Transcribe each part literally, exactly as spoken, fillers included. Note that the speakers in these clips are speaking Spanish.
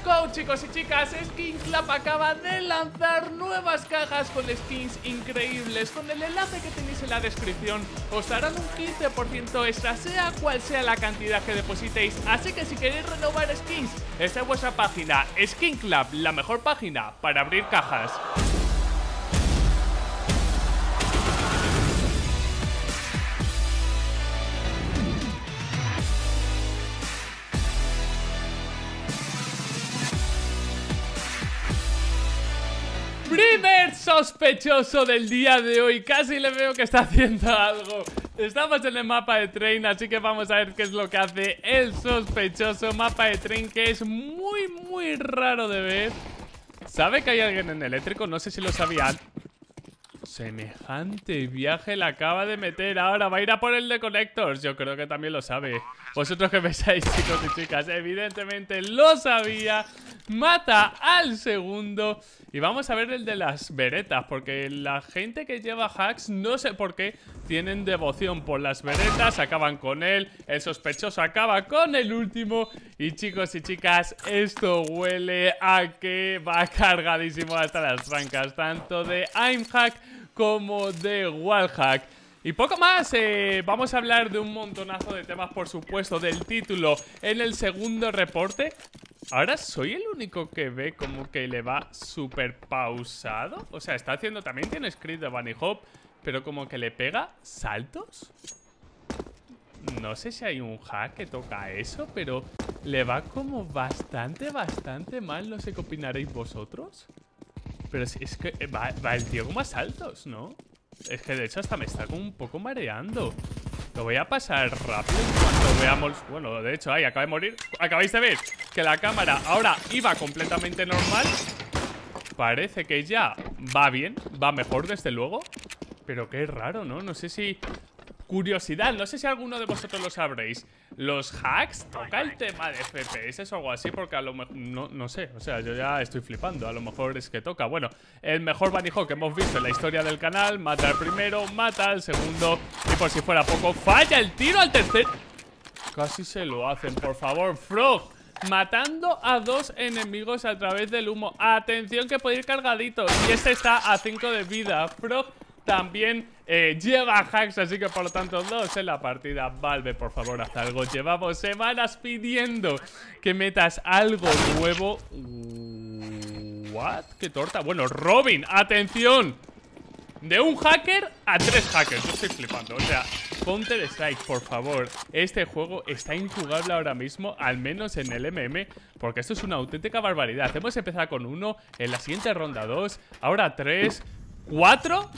go, chicos y chicas. Skin Club acaba de lanzar nuevas cajas con skins increíbles. Con el enlace que tenéis en la descripción os darán un quince por ciento extra, sea cual sea la cantidad que depositéis. Así que si queréis renovar skins, esta es vuestra página, Skin Club, la mejor página para abrir cajas. Primer sospechoso del día de hoy. Casi le veo que está haciendo algo. Estamos en el mapa de Train, así que vamos a ver qué es lo que hace el sospechoso. Mapa de Train que es muy, muy raro de ver. ¿Sabe que hay alguien en eléctrico? No sé si lo sabían. Semejante viaje la acaba de meter. Ahora va a ir a por el de Connectors. Yo creo que también lo sabe. Vosotros que pensáis, chicos y chicas, evidentemente lo sabía. Mata al segundo. Y vamos a ver el de las veretas, porque la gente que lleva hacks, no sé por qué, tienen devoción por las veretas. Acaban con él. El sospechoso acaba con el último. Y chicos y chicas, esto huele a que va cargadísimo hasta las trancas, tanto de aimhack como de wallhack. Y poco más, eh, vamos a hablar de un montonazo de temas, por supuesto, del título en el segundo reporte. Ahora soy el único que ve como que le va súper pausado. O sea, está haciendo, también tiene script de bunny hop, pero como que le pega saltos. No sé si hay un hack que toca eso, pero le va como bastante, bastante mal. No sé qué opinaréis vosotros. Pero si es que va, va el tío como a saltos, ¿no? Es que de hecho hasta me está como un poco mareando. Lo voy a pasar rápido cuando veamos... Bueno, de hecho, ahí acaba de morir. Acabáis de ver que la cámara ahora iba completamente normal. Parece que ya va bien, va mejor desde luego. Pero qué raro, ¿no? No sé si... Curiosidad, no sé si alguno de vosotros lo sabréis. ¿Los hacks toca el tema de F P S o algo así? Porque a lo mejor... No, no sé, o sea, yo ya estoy flipando. A lo mejor es que toca. Bueno, el mejor bunny hop que hemos visto en la historia del canal. Mata al primero, mata al segundo. Y por si fuera poco, falla el tiro al tercer. Casi se lo hacen, por favor, Frog. Matando a dos enemigos a través del humo. Atención que puede ir cargadito. Y este está a cinco de vida. Frog también eh, lleva hacks, así que por lo tanto dos en la partida. Valve, por favor, haz algo. Llevamos semanas pidiendo que metas algo nuevo. ¿What? ¿Qué torta? Bueno, Robin, atención. De un hacker a tres hackers. Yo estoy flipando, o sea, Counter Strike, por favor. Este juego está injugable ahora mismo, al menos en el M M, porque esto es una auténtica barbaridad. Hemos empezado con uno, en la siguiente ronda dos, ahora tres, cuatro.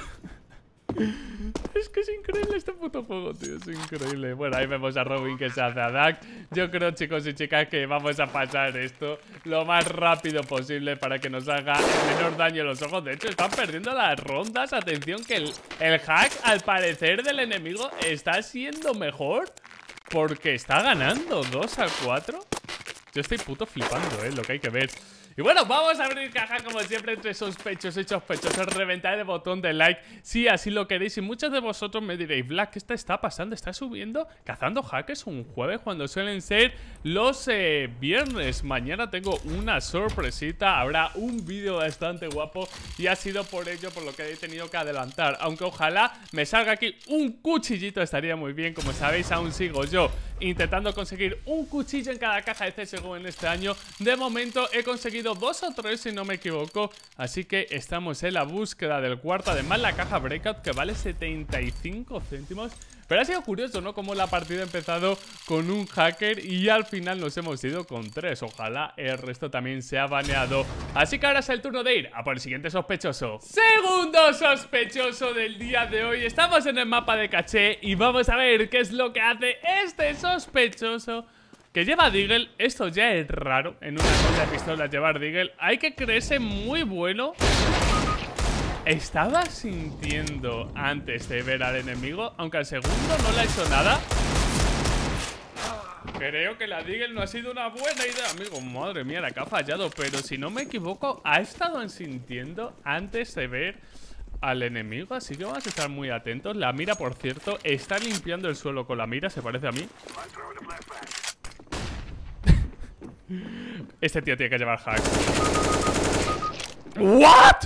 Es que es increíble este puto juego, tío, es increíble. Bueno, ahí vemos a Robin que se hace a Duck. Yo creo, chicos y chicas, que vamos a pasar esto lo más rápido posible para que nos haga el menor daño en los ojos. De hecho, están perdiendo las rondas. Atención que el, el hack, al parecer, del enemigo está siendo mejor, porque está ganando dos a cuatro. Yo estoy puto flipando, eh, lo que hay que ver. Y bueno, vamos a abrir caja como siempre entre sospechosos y sospechosos. Reventar el botón de like si así lo queréis. Y muchos de vosotros me diréis, Black, ¿qué te está pasando? ¿Estás subiendo cazando hackers un jueves cuando suelen ser los eh, viernes? Mañana tengo una sorpresita. Habrá un vídeo bastante guapo y ha sido por ello por lo que he tenido que adelantar. Aunque ojalá me salga aquí un cuchillito, estaría muy bien. Como sabéis, aún sigo yo intentando conseguir un cuchillo en cada caja de C S G O en este año. De momento he conseguido dos o tres, si no me equivoco. Así que estamos en la búsqueda del cuarto. Además, la caja Breakout, que vale setenta y cinco céntimos. Pero ha sido curioso, ¿no? Como la partida ha empezado con un hacker y al final nos hemos ido con tres. Ojalá el resto también sea baneado. Así que ahora es el turno de ir a por el siguiente sospechoso. Segundo sospechoso del día de hoy. Estamos en el mapa de caché y vamos a ver qué es lo que hace este sospechoso que lleva Deagle. Esto ya es raro en una cosa de pistolas llevar Deagle. Hay que creerse muy bueno. Estaba sintiendo antes de ver al enemigo, aunque al segundo no le ha hecho nada. Creo que la Deagle no ha sido una buena idea, amigo. Madre mía, la que ha fallado. Pero si no me equivoco, ha estado sintiendo antes de ver al enemigo. Así que vamos a estar muy atentos. La mira, por cierto, está limpiando el suelo con la mira. Se parece a mí. Este tío tiene que llevar hack. ¿What?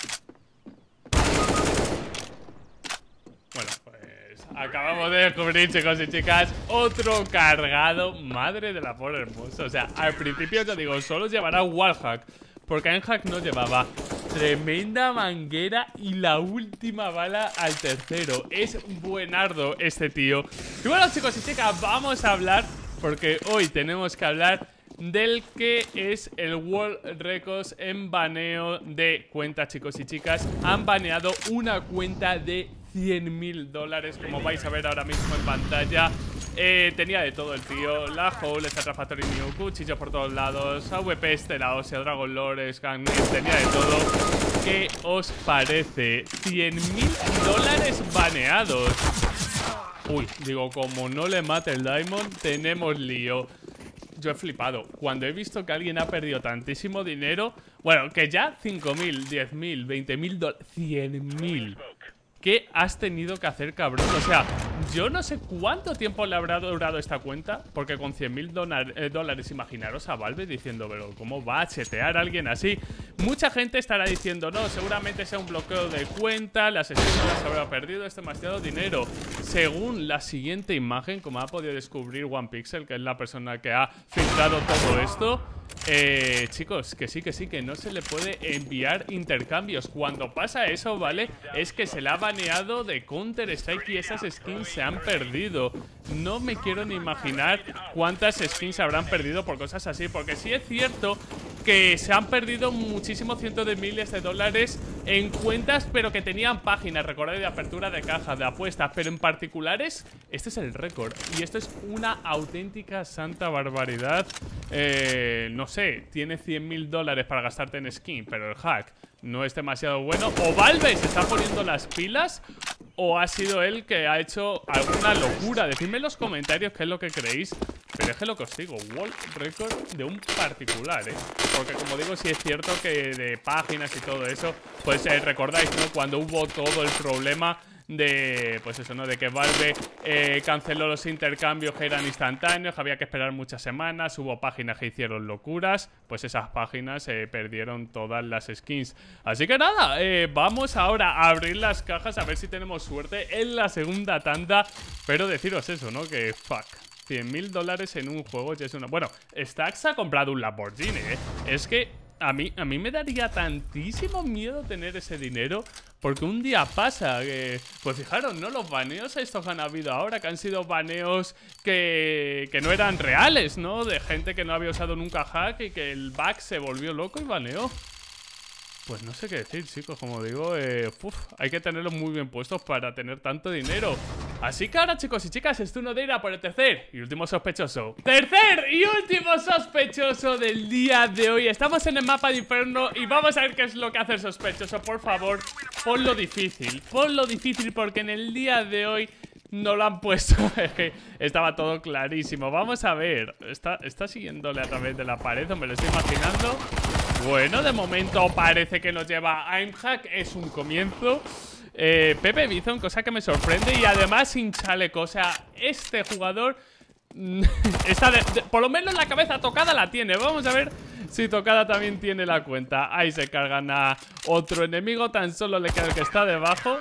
Bueno, pues acabamos de descubrir, chicos y chicas, otro cargado. Madre del amor hermoso. O sea, al principio yo digo, solo llevará wallhack, porque Einhack no llevaba. Tremenda manguera y la última bala al tercero. Es buenardo este tío. Y bueno, chicos y chicas, vamos a hablar, porque hoy tenemos que hablar del que es el World Records en baneo de cuentas, chicos y chicas. Han baneado una cuenta de cien mil dólares, como vais a ver ahora mismo en pantalla. Eh, tenía de todo el tío, la Hole, Satisfactory New, cuchillos por todos lados, A W P, Estela Osea, Dragon Lore, Scanner, tenía de todo. ¿Qué os parece? cien mil dólares baneados. Uy, digo, como no le mate el Diamond, tenemos lío. Yo he flipado. Cuando he visto que alguien ha perdido tantísimo dinero, bueno, que ya cinco mil, diez mil, veinte mil dólares, cien mil. ¿Qué has tenido que hacer, cabrón? O sea, yo no sé cuánto tiempo le habrá durado esta cuenta, porque con cien mil eh, dólares, imaginaros a Valve diciendo, pero ¿cómo va a chetear a alguien así? Mucha gente estará diciendo, no, seguramente sea un bloqueo de cuenta, las skins no las habrá perdido, es demasiado dinero. Según la siguiente imagen, como ha podido descubrir OnePixel, que es la persona que ha filtrado todo esto, eh, chicos, que sí, que sí, que no se le puede enviar intercambios. Cuando pasa eso, ¿vale? Es que se le ha baneado de Counter-Strike y esas skins se han perdido. No me quiero ni imaginar cuántas skins se habrán perdido por cosas así, porque sí es cierto que se han perdido muchísimos cientos de miles de dólares en cuentas, pero que tenían páginas, recordad, de apertura de cajas, de apuestas, pero en particulares, este es el récord. Y esto es una auténtica santa barbaridad. Eh, no sé, tiene cien mil dólares para gastarte en skin, pero el hack no es demasiado bueno. O Valve se está poniendo las pilas, o ha sido él que ha hecho alguna locura. Decidme en los comentarios qué es lo que creéis. Pero es que lo que os digo, World Record de un particular, ¿eh? Porque como digo, sí es cierto que de páginas y todo eso, pues eh, recordáis, ¿no? Cuando hubo todo el problema de, pues eso, ¿no? De que Valve eh, canceló los intercambios que eran instantáneos, que había que esperar muchas semanas, hubo páginas que hicieron locuras, pues esas páginas eh, perdieron todas las skins. Así que nada, eh, vamos ahora a abrir las cajas a ver si tenemos suerte en la segunda tanda. Pero deciros eso, ¿no? Que fuck, cien mil dólares en un juego ya es una... Bueno, Stacks ha comprado un Lamborghini, ¿eh? Es que a mí, a mí me daría tantísimo miedo tener ese dinero, porque un día pasa que... Pues fijaros, ¿no? Los baneos estos que han habido ahora, que han sido baneos que, que no eran reales, ¿no? De gente que no había usado nunca hack y que el bug se volvió loco y baneó. Pues no sé qué decir, chicos, como digo, eh, uf, hay que tenerlos muy bien puestos para tener tanto dinero. Así que ahora, chicos y chicas, es turno de ir a por el tercer y último sospechoso. Tercer y último sospechoso del día de hoy. Estamos en el mapa de Inferno y vamos a ver qué es lo que hace el sospechoso. Por favor, ponlo difícil, ponlo difícil, porque en el día de hoy no lo han puesto. Es que estaba todo clarísimo. Vamos a ver, está, está siguiéndole a través de la pared, o me lo estoy imaginando. Bueno, de momento parece que nos lleva a Einhack. Es un comienzo. eh, Pepe Bison, cosa que me sorprende. Y además sin chaleco. O sea, este jugador está de, de, por lo menos la cabeza tocada la tiene. Vamos a ver si tocada también tiene la cuenta. Ahí se cargan a otro enemigo. Tan solo le queda el que está debajo.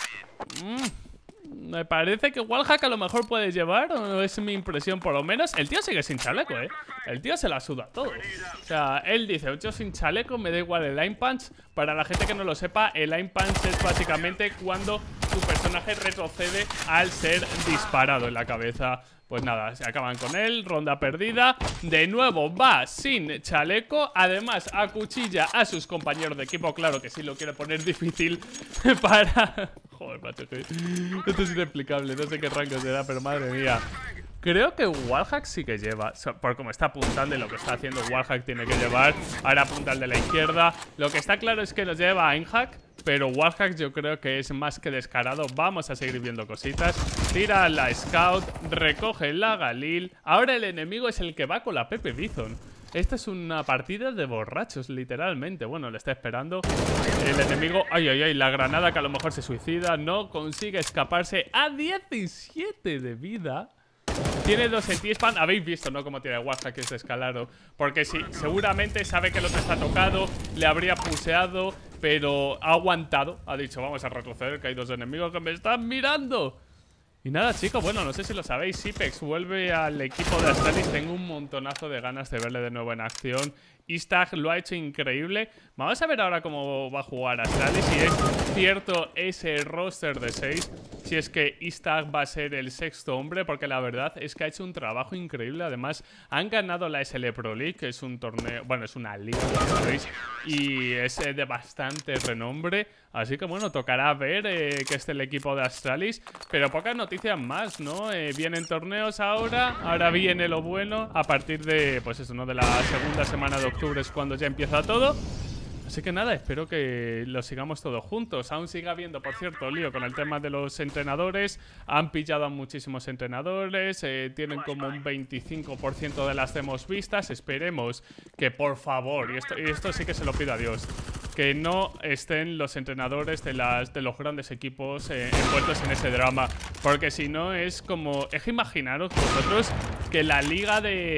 mm. Me parece que wallhack a lo mejor puede llevar, o es mi impresión por lo menos. El tío sigue sin chaleco, eh. El tío se la suda todo. O sea, él dice, yo sin chaleco, me da igual el line punch. Para la gente que no lo sepa, el line punch es básicamente cuando tu personaje retrocede al ser disparado en la cabeza. Pues nada, se acaban con él, ronda perdida. De nuevo va sin chaleco. Además acuchilla a sus compañeros de equipo. Claro que sí lo quiere poner difícil para... Joder, macho, esto es inexplicable. No sé qué rango será, pero madre mía. Creo que wallhack sí que lleva, por como está apuntando y lo que está haciendo wallhack tiene que llevar. Ahora apunta el de la izquierda. Lo que está claro es que nos lleva a Einhack, pero wallhack yo creo que es más que descarado. Vamos a seguir viendo cositas. Tira la Scout, recoge la Galil. Ahora el enemigo es el que va con la Pepe Bison. Esta es una partida de borrachos, literalmente. Bueno, le está esperando el enemigo. Ay, ay, ay, la granada que a lo mejor se suicida. No consigue escaparse a diecisiete de vida. Tiene dos en T-Span. Habéis visto, ¿no? Cómo tiene Wallhack este escalado. Porque sí, seguramente sabe que el otro está tocado. Le habría puseado, pero ha aguantado. Ha dicho, vamos a retroceder, que hay dos enemigos que me están mirando. Y nada, chicos, bueno, no sé si lo sabéis, Zipex vuelve al equipo de Astralis. Tengo un montonazo de ganas de verle de nuevo en acción. Istag lo ha hecho increíble. Vamos a ver ahora cómo va a jugar Astralis. Si es cierto ese roster de seis, si es que Istag va a ser el sexto hombre, porque la verdad es que ha hecho un trabajo increíble. Además, han ganado la S L Pro League, que es un torneo, bueno, es una liga, como sabéis, y es eh, de bastante renombre. Así que bueno, tocará ver eh, que esté el equipo de Astralis. Pero pocas noticias más, ¿no? Eh, vienen torneos ahora, ahora viene lo bueno. A partir de, pues eso, ¿no? De la segunda semana de octubre es cuando ya empieza todo. Así que nada, espero que lo sigamos todos juntos. Aún sigue habiendo, por cierto, lío con el tema de los entrenadores. Han pillado a muchísimos entrenadores. eh, Tienen como un veinticinco por ciento de las demos vistas. Esperemos que, por favor, y esto, y esto sí que se lo pido a Dios, que no estén los entrenadores de, las, de los grandes equipos eh, envueltos en ese drama. Porque si no es como... Es que imaginaros vosotros que la liga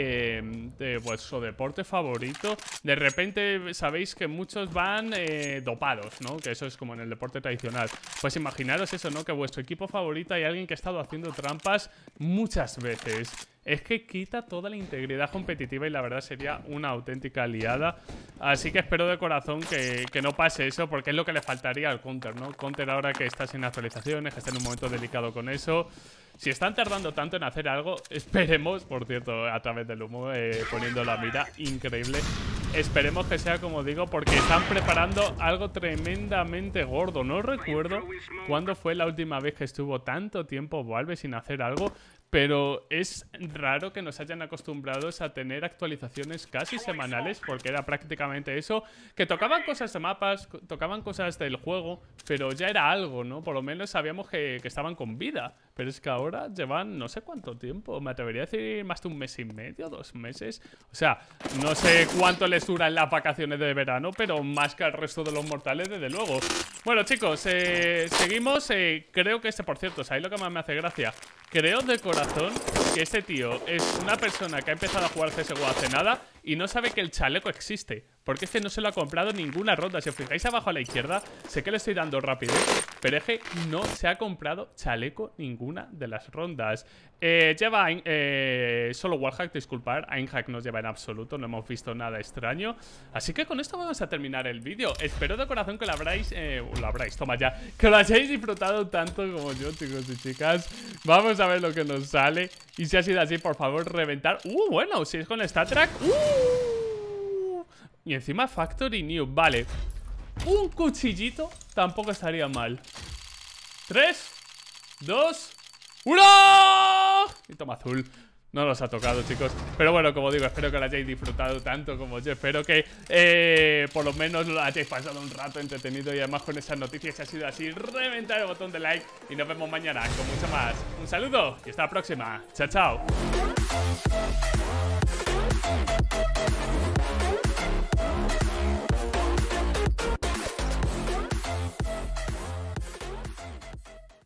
de, de vuestro deporte favorito, de repente sabéis que muchos van eh, dopados, ¿no? Que eso es como en el deporte tradicional. Pues imaginaros eso, ¿no? Que vuestro equipo favorito hay alguien que ha estado haciendo trampas muchas veces. Es que quita toda la integridad competitiva y la verdad sería una auténtica liada. Así que espero de corazón que, que no pase eso, porque es lo que le faltaría al Counter, ¿no? Counter ahora que está sin actualizaciones, que está en un momento delicado con eso. Si están tardando tanto en hacer algo, esperemos, por cierto, a través del humo, eh, poniendo la mira, increíble. Esperemos que sea como digo, porque están preparando algo tremendamente gordo. No recuerdo cuándo fue la última vez que estuvo tanto tiempo Valve sin hacer algo, pero es raro que nos hayan acostumbrados a tener actualizaciones casi semanales, porque era prácticamente eso, que tocaban cosas de mapas, tocaban cosas del juego, pero ya era algo, ¿no? Por lo menos sabíamos que, que estaban con vida. Pero es que ahora llevan no sé cuánto tiempo, me atrevería a decir más de un mes y medio, dos meses. O sea, no sé cuánto les duran las vacaciones de verano, pero más que al resto de los mortales, desde luego. Bueno, chicos, eh, seguimos. Eh, creo que este, por cierto, ¿sabéis lo que más me hace gracia? Creo de corazón que este tío es una persona que ha empezado a jugar C S G O hace nada y no sabe que el chaleco existe. Porque este no se lo ha comprado ninguna ronda. Si os fijáis abajo a la izquierda, sé que le estoy dando rapidez, pero es que no se ha comprado chaleco ninguna de las rondas. eh, Lleva eh, solo Wallhack, disculpar. Einhack no lleva en absoluto, no hemos visto nada extraño. Así que con esto vamos a terminar el vídeo. Espero de corazón que lo habráis eh, Lo habráis, toma ya Que lo hayáis disfrutado tanto como yo, chicos y chicas. Vamos a ver lo que nos sale. Y si ha sido así, por favor, reventar. Uh, bueno, si es con StatTrak. Uh Y encima Factory New, vale. Un cuchillito tampoco estaría mal. Tres, dos, uno. Y toma azul. No los ha tocado, chicos. Pero bueno, como digo, espero que lo hayáis disfrutado tanto como yo. Espero que eh, por lo menos lo hayáis pasado un rato entretenido. Y además con esas noticias, si ha sido así, reventar el botón de like. Y nos vemos mañana con mucho más. Un saludo y hasta la próxima. Chao, chao.